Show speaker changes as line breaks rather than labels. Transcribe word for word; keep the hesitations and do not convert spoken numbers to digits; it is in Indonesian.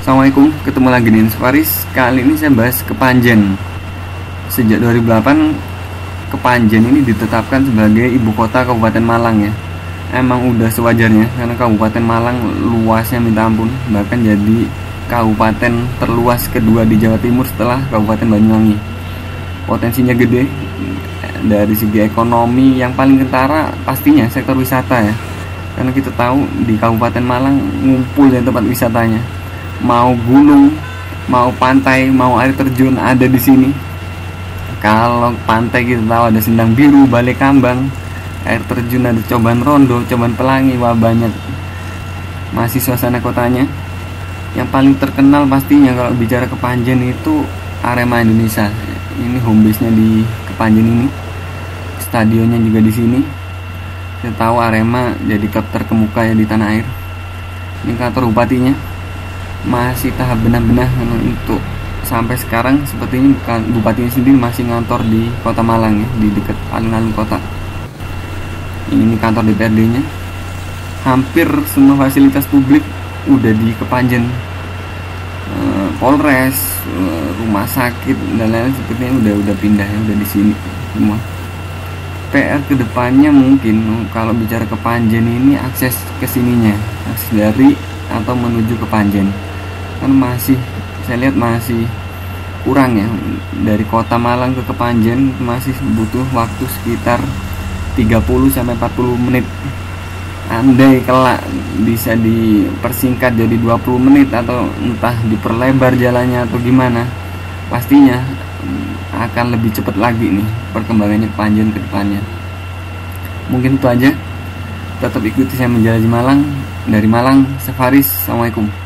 Assalamualaikum, ketemu lagi di Inspiris. Kali ini saya bahas Kepanjen. Sejak dua ribu delapan, Kepanjen ini ditetapkan sebagai ibu kota Kabupaten Malang ya. Emang udah sewajarnya karena Kabupaten Malang luasnya minta ampun, bahkan jadi kabupaten terluas kedua di Jawa Timur setelah Kabupaten Banyuwangi. Potensinya gede dari segi ekonomi, yang paling kentara pastinya sektor wisata ya. Karena kita tahu di Kabupaten Malang ngumpul ya tempat wisatanya. Mau gunung, mau pantai, mau air terjun ada di sini. Kalau pantai kita tahu ada Sendang Biru, Balai Kambang, air terjun ada Coban Rondo, Coban Pelangi, wah banyak. Masih suasana kotanya. Yang paling terkenal pastinya kalau bicara Kepanjen itu Arema Indonesia. Ini home base-nya di Kepanjen ini. Stadionnya juga di sini. Kita tahu Arema jadi klub terkemuka ya di tanah air. Ini kantor bupatinya. Masih tahap benah-benah untuk sampai sekarang sepertinya bupatinya sendiri masih ngantor di Kota Malang ya, di dekat alun-alun kota. Ini kantor D P R D-nya. Hampir semua fasilitas publik udah di Kepanjen. E, Polres, e, rumah sakit dan lain-lain sepertinya udah udah pindah ya, udah di sini semua. P R kedepannya mungkin kalau bicara Kepanjen ini akses ke sininya, akses dari atau menuju Kepanjen. Kan masih saya lihat masih kurang ya, dari Kota Malang ke Kepanjen masih butuh waktu sekitar tiga puluh sampai empat puluh menit. Andai kelak bisa dipersingkat jadi dua puluh menit atau entah diperlebar jalannya atau gimana, pastinya akan lebih cepat lagi nih perkembangannya Kepanjen ke depannya. Mungkin itu aja. Tetap ikuti saya menjelajahi Malang. Dari Malang, Safaris. Assalamualaikum.